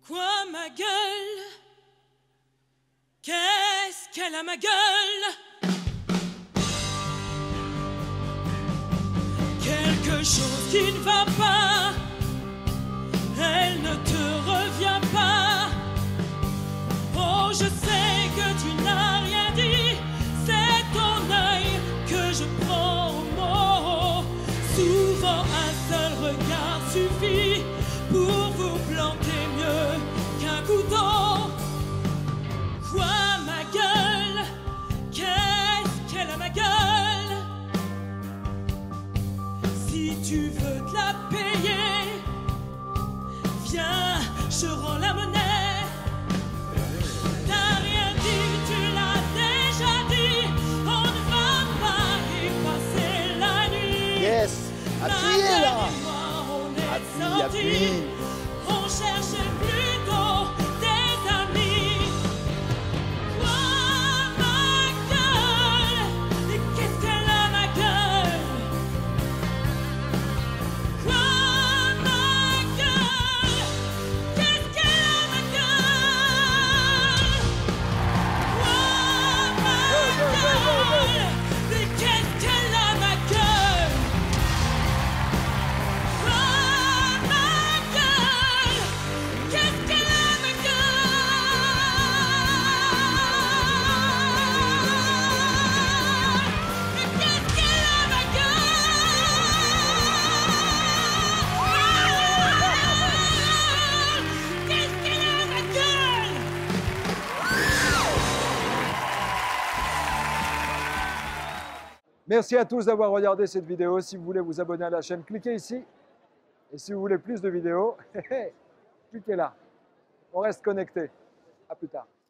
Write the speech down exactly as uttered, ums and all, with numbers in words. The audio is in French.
Quoi, ma gueule? Qu'est-ce qu'elle a, ma gueule? Quelque chose qui ne va pas, elle ne te revient pas. Oh, je sais que tu n'as rien dit, c'est ton œil que je prends au mot. Souvent un seul regard suffit pour vous planter mieux qu'un couteau. Quoi, ma gueule? Qu'est-ce qu'elle a, ma gueule? Si tu veux te la payer, viens, je rends la monnaie. T'as rien dit, tu l'as déjà dit, on ne va pas y passer la nuit. Yes, appuyez là. Appuie, appuie. On cherche plutôt des amis. Quoi, ma gueule? Et qu'est-ce qu'elle a, ma gueule? Quoi, ma gueule? Qu'est-ce qu'elle a, ma gueule? Quoi, ma gueule? Et qu'est-ce qu'elle a, ma gueule? Merci à tous d'avoir regardé cette vidéo. Si vous voulez vous abonner à la chaîne, cliquez ici. Et si vous voulez plus de vidéos, cliquez là. On reste connecté. À plus tard.